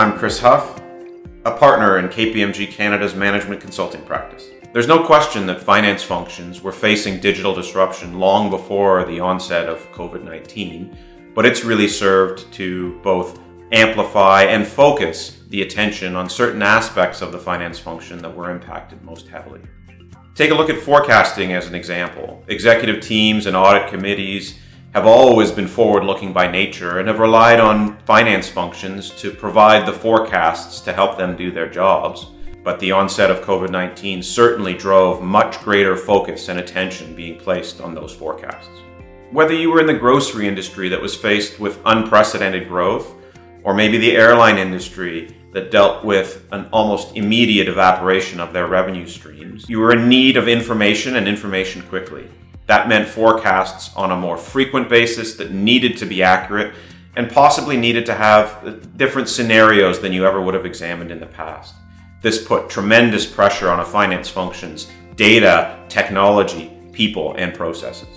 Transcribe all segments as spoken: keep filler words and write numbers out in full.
I'm Chris Huff, a partner in K P M G Canada's management consulting practice. There's no question that finance functions were facing digital disruption long before the onset of COVID nineteen, but it's really served to both amplify and focus the attention on certain aspects of the finance function that were impacted most heavily. Take a look at forecasting as an example. Executive teams and audit committees have always been forward-looking by nature and have relied on finance functions to provide the forecasts to help them do their jobs. But the onset of COVID nineteen certainly drove much greater focus and attention being placed on those forecasts. Whether you were in the grocery industry that was faced with unprecedented growth, or maybe the airline industry that dealt with an almost immediate evaporation of their revenue streams, you were in need of information and information quickly. That meant forecasts on a more frequent basis that needed to be accurate and possibly needed to have different scenarios than you ever would have examined in the past. This put tremendous pressure on a finance function's data, technology, people, and processes.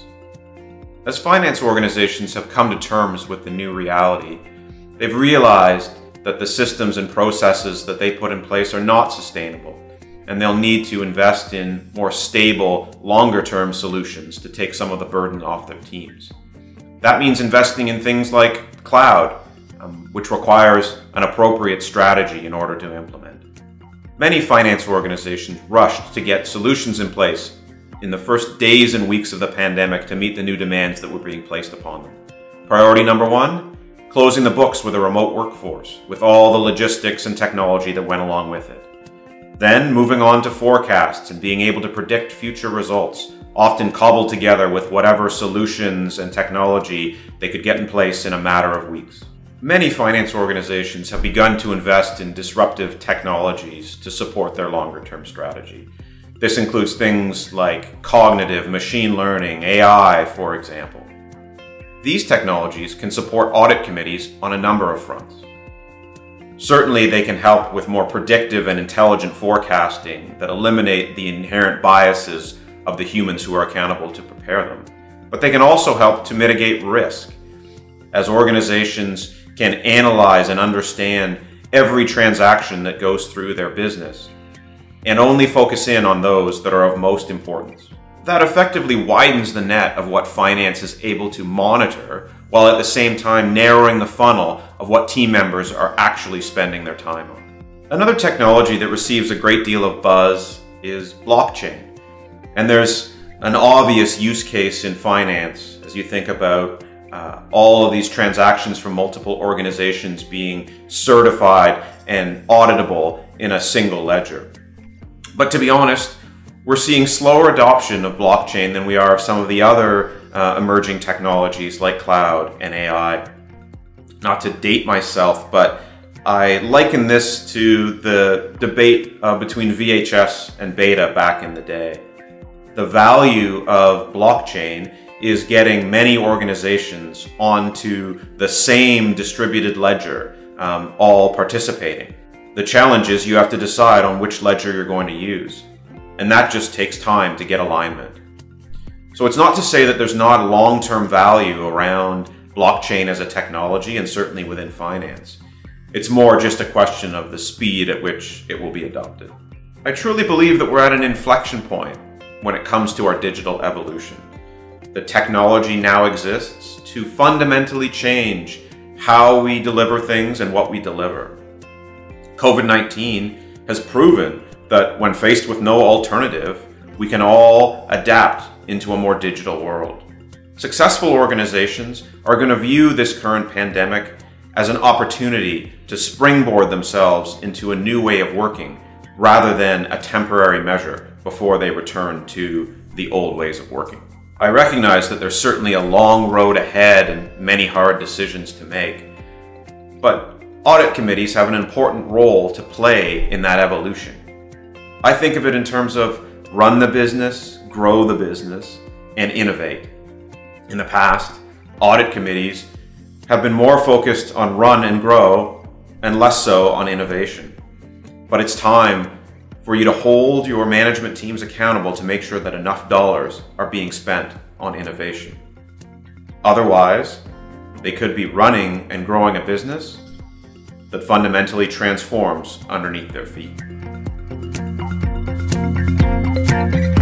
As finance organizations have come to terms with the new reality, they've realized that the systems and processes that they put in place are not sustainable, and they'll need to invest in more stable, longer-term solutions to take some of the burden off their teams. That means investing in things like cloud, um, which requires an appropriate strategy in order to implement. Many finance organizations rushed to get solutions in place in the first days and weeks of the pandemic to meet the new demands that were being placed upon them. Priority number one, closing the books with a remote workforce, with all the logistics and technology that went along with it. Then moving on to forecasts and being able to predict future results, often cobbled together with whatever solutions and technology they could get in place in a matter of weeks. Many finance organizations have begun to invest in disruptive technologies to support their longer-term strategy. This includes things like cognitive machine learning, A I, for example. These technologies can support audit committees on a number of fronts. Certainly, they can help with more predictive and intelligent forecasting that eliminate the inherent biases of the humans who are accountable to prepare them. But they can also help to mitigate risk, as organizations can analyze and understand every transaction that goes through their business, and only focus in on those that are of most importance. That effectively widens the net of what finance is able to monitor, while at the same time narrowing the funnel of what team members are actually spending their time on. Another technology that receives a great deal of buzz is blockchain. And there's an obvious use case in finance as you think about uh, all of these transactions from multiple organizations being certified and auditable in a single ledger. But to be honest, we're seeing slower adoption of blockchain than we are of some of the other uh, emerging technologies like cloud and A I. Not to date myself, but I liken this to the debate uh, between V H S and Beta back in the day. The value of blockchain is getting many organizations onto the same distributed ledger, um, all participating. The challenge is you have to decide on which ledger you're going to use. And that just takes time to get alignment. So it's not to say that there's not long-term value around blockchain as a technology, and certainly within finance. It's more just a question of the speed at which it will be adopted. I truly believe that we're at an inflection point when it comes to our digital evolution. The technology now exists to fundamentally change how we deliver things and what we deliver. COVID nineteen has proven that when faced with no alternative, we can all adapt into a more digital world. Successful organizations are going to view this current pandemic as an opportunity to springboard themselves into a new way of working, rather than a temporary measure before they return to the old ways of working. I recognize that there's certainly a long road ahead and many hard decisions to make, but audit committees have an important role to play in that evolution. I think of it in terms of run the business, grow the business, and innovate. In the past, audit committees have been more focused on run and grow and less so on innovation. But it's time for you to hold your management teams accountable to make sure that enough dollars are being spent on innovation. Otherwise, they could be running and growing a business that fundamentally transforms underneath their feet.